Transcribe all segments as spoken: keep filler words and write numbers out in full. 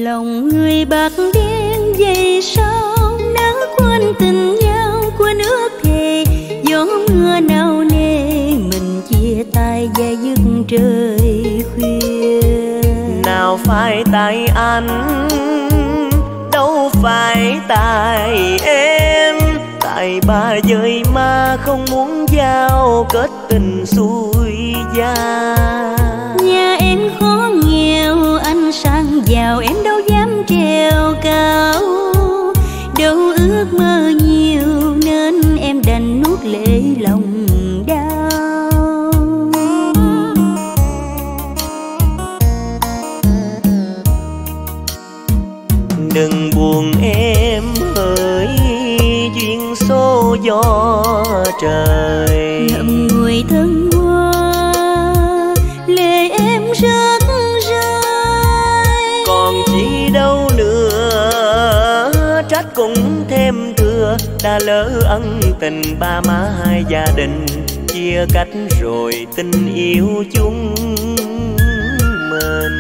Lòng người bạc đen vậy sao nỡ quên tình nhau quên ước thề, gió mưa nào nề mình chia tay và dứt trời khuya. Nào phải tại anh, đâu phải tại em, tại ba dời mà không muốn giao kết tình xuôi gia. Nhà em khó nghèo anh sang giàu em đâu dám trèo cao, đâu ước mơ nhiều nên em đành nuốt lệ lòng đau. Đừng buồn em hỡi duyên số gió trời, ngậm ngùi thân hoa lệ em rớt rơi. Còn chi đâu nữa trách cũng thêm thừa, đã lỡ ân tình ba má hai gia đình, chia cách rồi tình yêu chúng mình.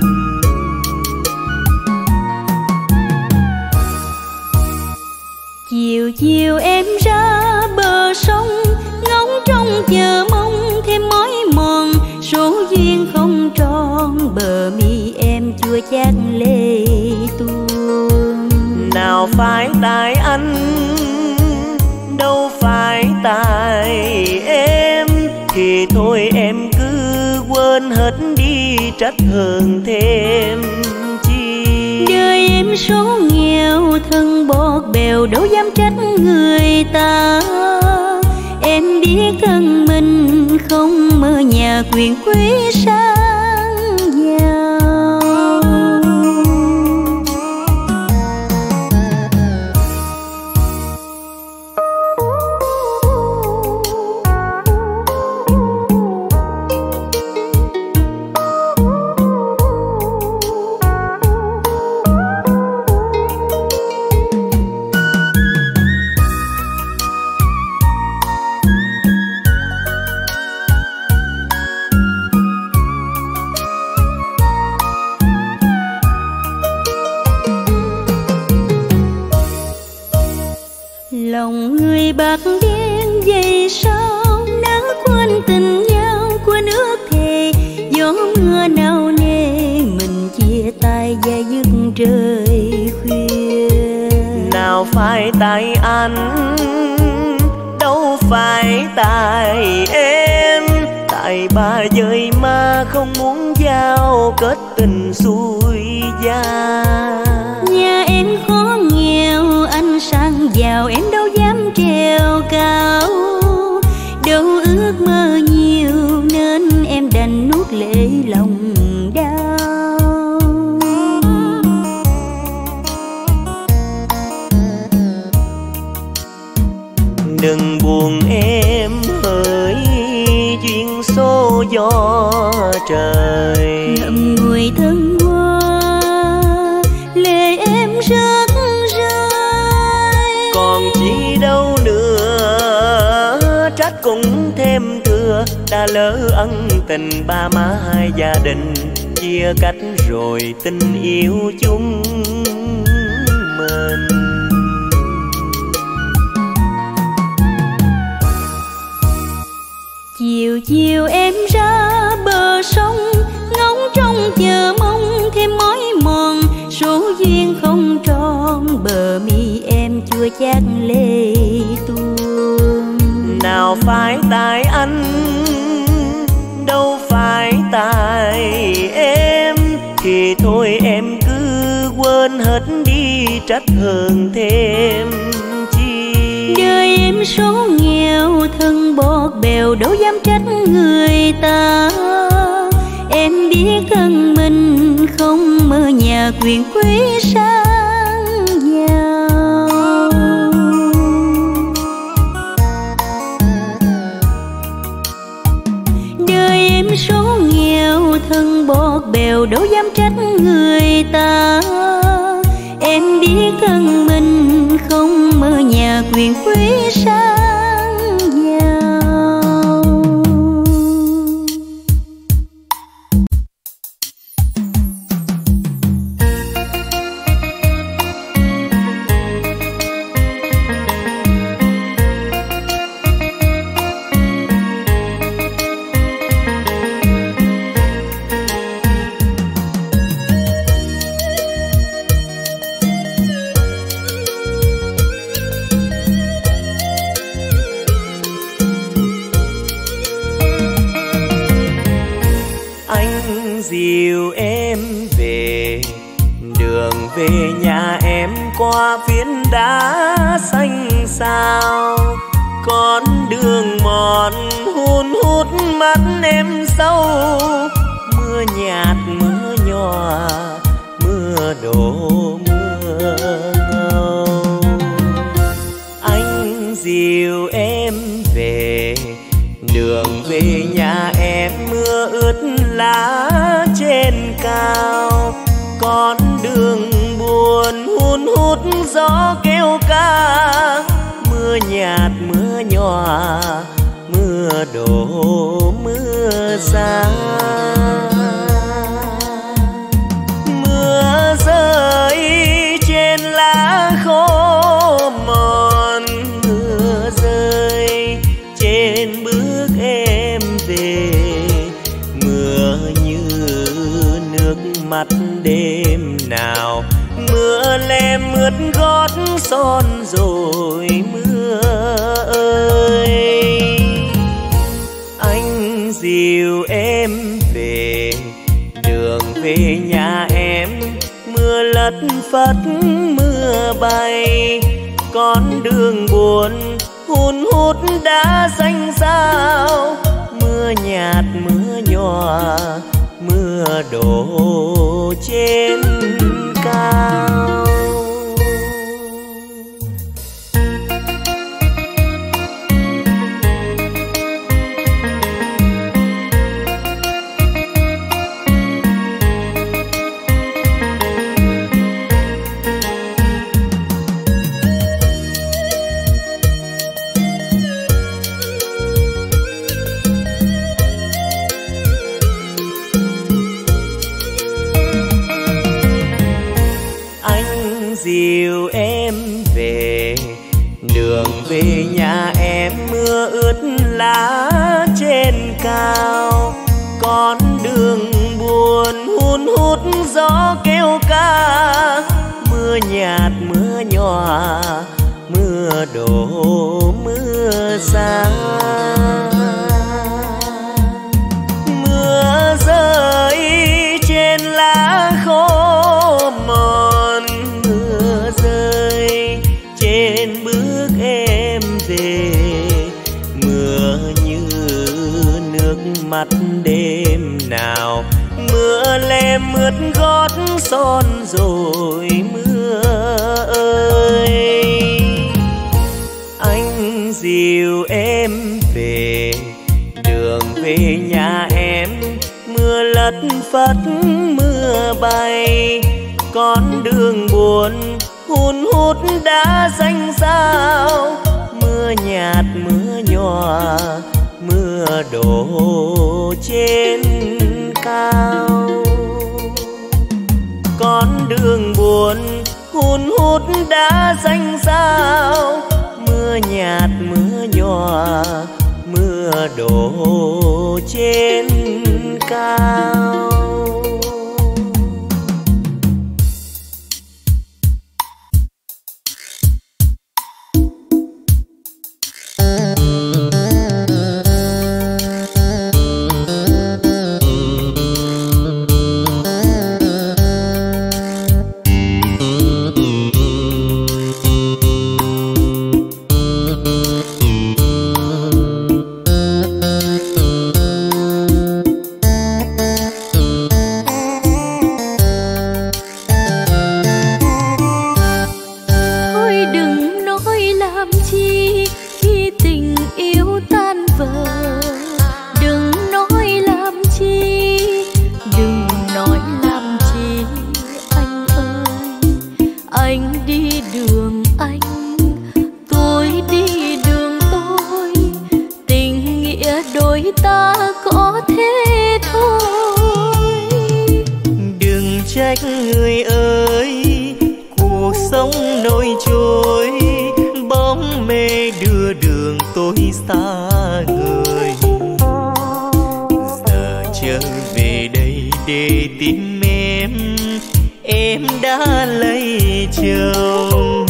Chiều chiều em ra bờ sông ngóng trông chờ mong thêm mối mòn, số duyên không tròn bờ mi em chua chát lệ tuôn. Nào phải tại anh, đâu phải tại em, thì thôi em cứ quên hết đi trách hơn thêm chi. Đời em số nghèo thân bọt bèo đâu dám trách người ta, em biết thân mình không mơ nhà quyền quý sang giàu. Lòng người bạc đen vậy sao nỡ quên tình nhau quên ước thề, gió mưa nào nề mình chia tay và dứt trời khuya. Nào phải tại anh, đâu phải tại em, tại ba dời mà không muốn giao kết tình xuôi gia. Nhà em khó nghèo anh sang giàu em đâu dám trèo cao, đâu ước mơ nhiều nên em đành nuốt lệ lòng đau. Đừng buồn em hỡi duyên số gió trời, ngậm ngùi thân hoa lệ em rớt rơi. còn chi đâu nữa trách cũng thêm thừa, đã lỡ ân tình ba má hai gia đình, chia cách rồi tình yêu chúng mình. Chiều chiều em ra bờ sông ngóng trông chờ mong thêm mối mòn, số duyên không tròn bờ mi em chua chát lệ tuôn. Nào phải tại anh, đâu phải tại em, thì thôi em cứ quên hết đi trách hơn thêm chi. Đời em số nghèo thân bọt bèo đâu dám trách người ta, em biết thân mình không mơ nhà quyền quý sang giàu. Đời em số nghèo thân bọt bèo đâu dám trách người ta, em biết thân mình không mơ nhà quyền quý sang giàu. về nhà em qua phiến đá xanh xao, con đường mòn hun hút mắt em sâu, mưa nhạt mưa nhòa mưa đổ mưa ngâu. Anh dìu em về đường về nhà em, mưa ướt lá trên cao, con đường buồn hun hút gió kêu ca, mưa nhạt mưa nhòa mưa đổ mưa xa. Mưa rơi trên lá khô mòn, mưa rơi trên bước em về, mưa như nước mắt đêm nào, mưa lem ướt gót son rồi mưa ơi. Anh dìu em về đường về nhà em, mưa lất phất mưa bay, con đường buồn hun hút đã xanh xao, mưa nhạt mưa nhòa mưa đổ trên cao. Dìu em về đường về nhà em, mưa ướt lá trên cao, con đường buồn hun hút gió kêu ca, mưa nhạt mưa nhòa mưa đổ mưa xa. Mưa rơi trên lá khô mòn, rơi trên bước em về, mưa như nước mắt đêm nào, mưa lem ướt gót son rồi mưa ơi. Anh dìu em về đường về nhà em, mưa lất phất mưa bay, con đường buồn hun hút đã xanh xao, mưa nhạt mưa nhòa mưa đổ trên cao. Con đường buồn hun hút đã xanh xao, mưa nhạt mưa nhòa mưa đổ trên cao. Người ơi, cuộc sống nổi trôi, bóng mê đưa đường tôi xa người. Giờ trở về đây để tìm em, em đã lấy chồng.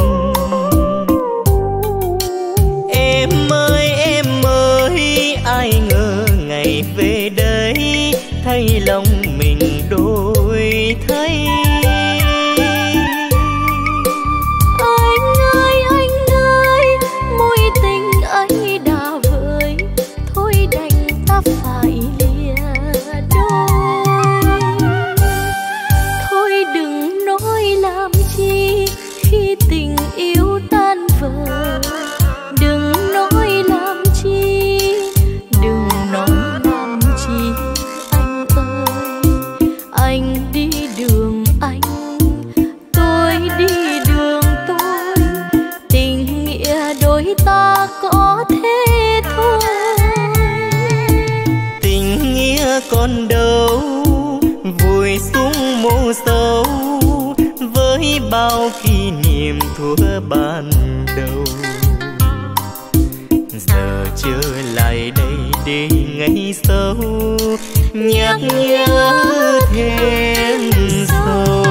Em ơi em ơi, ai ngờ ngày về đây thấy lòng mình đổi thay. đường anh, tôi đi đường tôi, tình nghĩa đôi ta có thế thôi. Tình nghĩa còn đâu vùi xuống mộ sâu, với bao kỷ niệm thuở ban đầu. Giờ trở lại đây để ngày sau nhắc nhớ thêm sâu.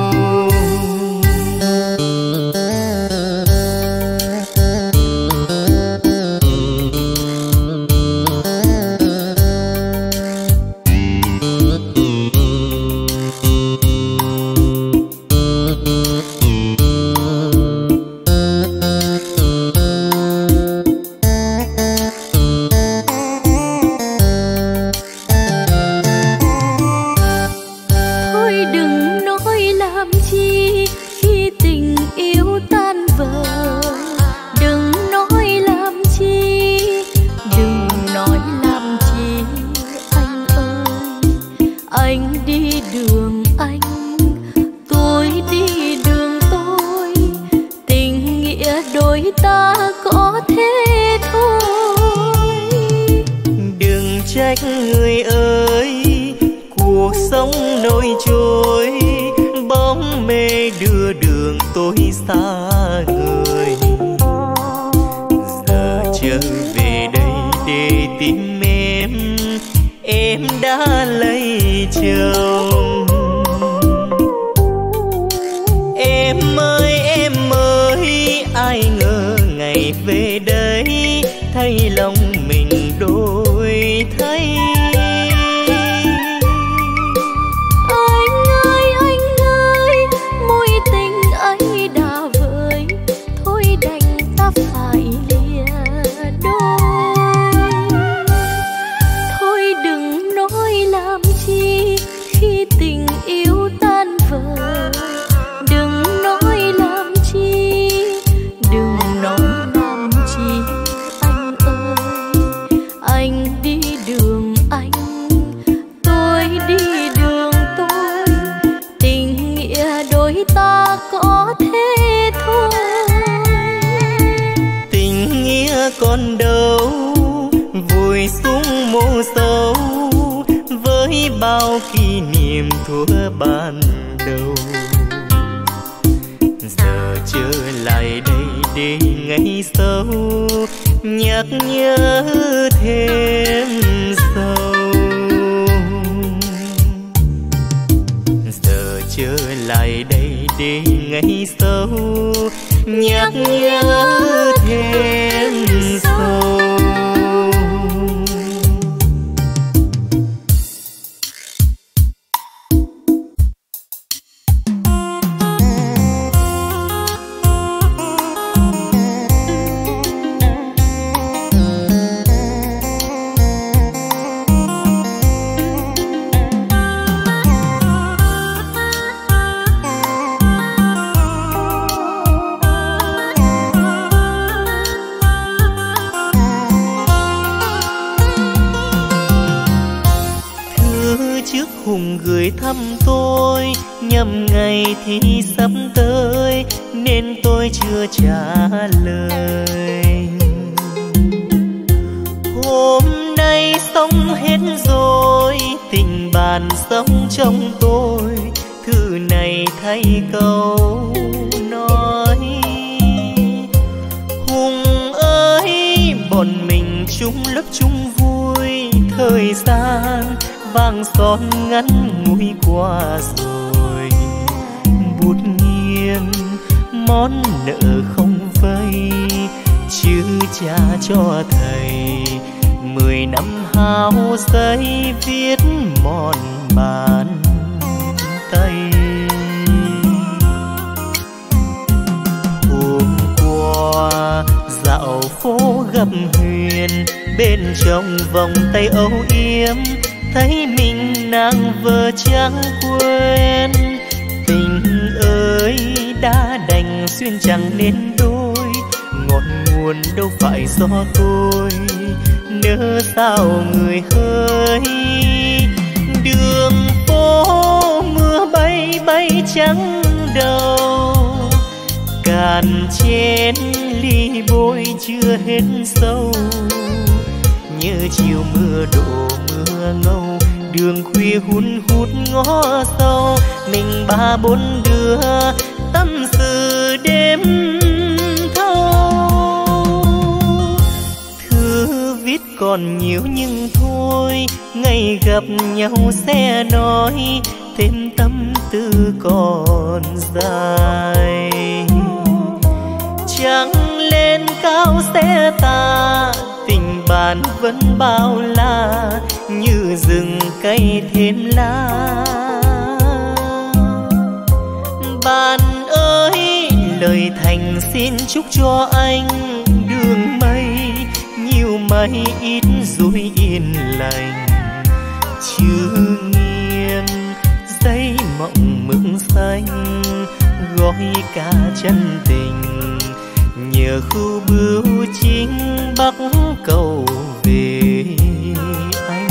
Người ơi, cuộc sống nổi trôi, bóng mê đưa đường tôi xa người. Giờ trở về đây để tìm em, em đã lấy chồng. Em ơi em ơi, ai ngờ ngày về đây thay lòng mình đổi thay. Anh ơi anh ơi, mối tình ấy đã vơi, thôi đành ta phải lìa đôi. Thôi đừng nói làm chi khi tình yêu tan vỡ, đừng nói làm chi, đừng nói làm chi. Anh ơi anh đi đường anh, tôi đi đường tôi, tình nghĩa đôi ta có thế thôi. Tình nghĩa còn đâu vùi xuống mộ sâu, với bao kỷ niệm thuở ban đầu. Giờ trở lại đây để ngày sau nhắc nhớ thêm sâu. Giờ trở lại đây để ngày sau nhắc nhớ thêm sâu. Hùng gửi thăm tôi nhằm ngày thì sắp tới nên tôi chưa trả lời. Hôm nay xong hết rồi, tình bạn sống trong tôi, thư này thay câu nói. Hùng ơi, bọn mình chung lớp chung vui, thời gian vàng son ngắn ngủi qua rồi. Bút nghiêng món nợ không vay, chứ cha cho thầy mười năm hao giấy viết mòn bàn tay. Hôm qua dạo phố gặp Huyền, bên trong vòng tay âu yếm thấy mình nàng vợ chẳng quên. Tình ơi đã đành xuyên chẳng nên đôi, ngọn nguồn đâu phải do tôi, nỡ sao người hỡi. Đường phố mưa bay trắng đầu. Cạn chén ly bôi chưa hết sâu, nhớ chiều mưa đổ mưa ngâu, đường khuya hun hút ngõ sâu. Mình ba bốn đứa tâm sự đêm thâu. Thư viết còn nhiều nhưng thôi, ngày gặp nhau sẽ nói thêm tâm tư còn dài. Trăng lên cao sẽ tà, tình bạn vẫn bao la, như rừng cây thêm lá. Bạn ơi lời thành xin chúc cho anh đường mây nhiều mây ít dối yên lành. Chữ nghiêng giấy mộng mực xanh, gói cả chân tình nhờ khu bưu chính bắc cầu về anh.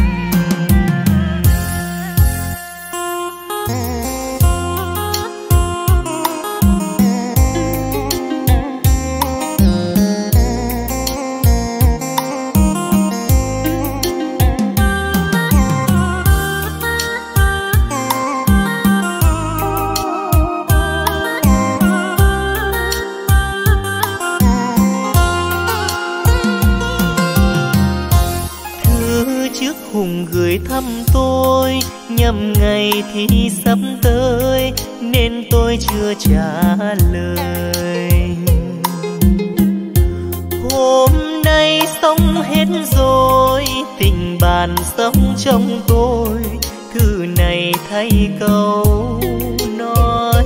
Hùng gửi thăm tôi nhằm ngày thì sắp tới nên tôi chưa trả lời. Hôm nay xong hết rồi, tình bạn sống trong tôi, thư này thay câu nói.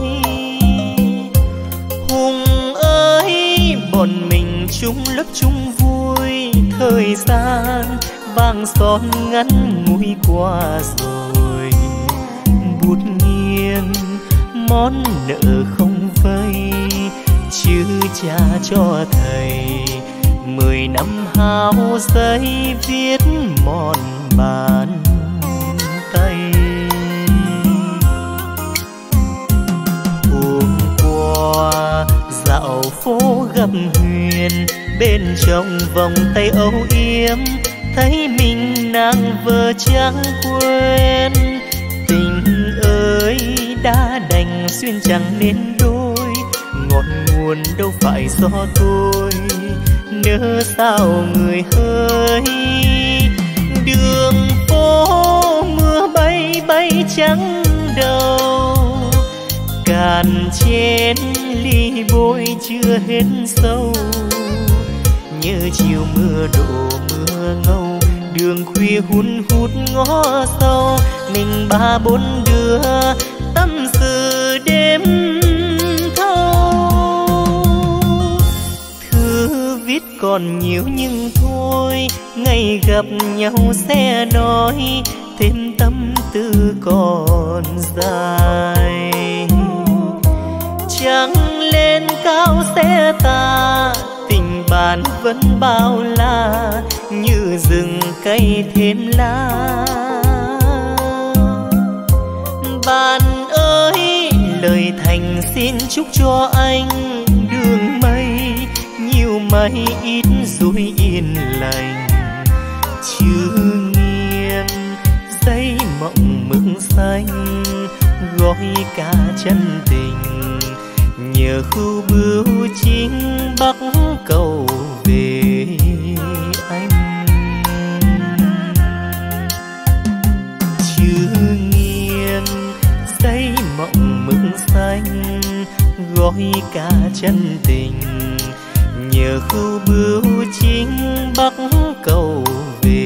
Hùng ơi bọn mình chung lớp chung vui, thời gian vàng son ngắn ngủi qua rồi. Bút nghiêng món nợ không vay, chứ cha cho thầy mười năm hao giấy viết mòn bàn tay. Hôm qua dạo phố gặp Huyền, bên trong vòng tay âu yếm thấy mình nàng vợ chẳng quên. Tình ơi đã đành xuyên chẳng nên đôi, ngọn nguồn đâu phải do tôi, nỡ sao người hỡi. Đường phố mưa bay bay trắng đầu, cạn chén ly bôi chưa hết sâu, nhớ chiều mưa đổ mưa ngâu, đường khuya hun hút ngõ sâu. Mình ba bốn đứa tâm sự đêm thâu. Thư viết còn nhiều nhưng thôi, ngày gặp nhau sẽ nói thêm tâm tư còn dài. Trăng lên cao sẽ tà, tình bạn vẫn bao la, như rừng cây thêm lá. Bạn ơi lời thành xin chúc cho anh đường mây nhiều mây ít dối yên lành. Chữ nghiêng giấy mộng mực xanh, gói cả chân tình nhờ khu bưu chính bắc cầu về anh. Chữ nghiêng giấy mộng mực xanh, gói cả chân tình nhờ khu bưu chính bắc cầu về